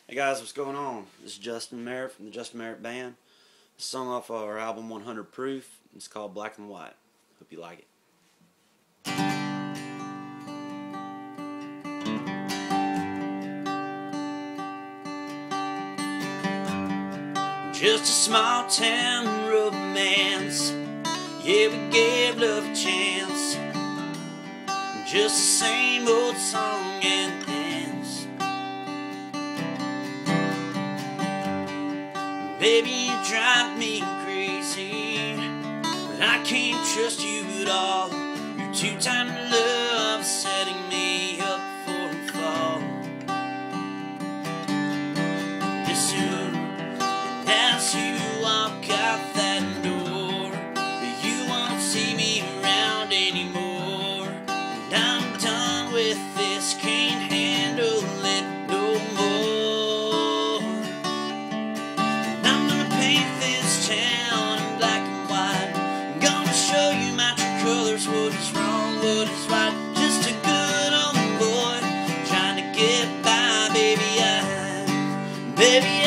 Hey guys, what's going on? This is Justin Merritt from the Justin Merritt Band. This song off our album 100 Proof. It's called Black and White. Hope you like it. Just a small town romance. Yeah, we gave love a chance. Just the same old song and dance. Baby, you drive me crazy, but I can't trust you at all. You're two-time love, setting me up for a fall. Just soon, and as you walk out that door, you won't see me around anymore. And I'm done with this, can't handle it no more. And I'm gonna paint this town in black and white. I'm gonna show you my true colors, what is wrong, what is right. Just a good old boy trying to get by, baby.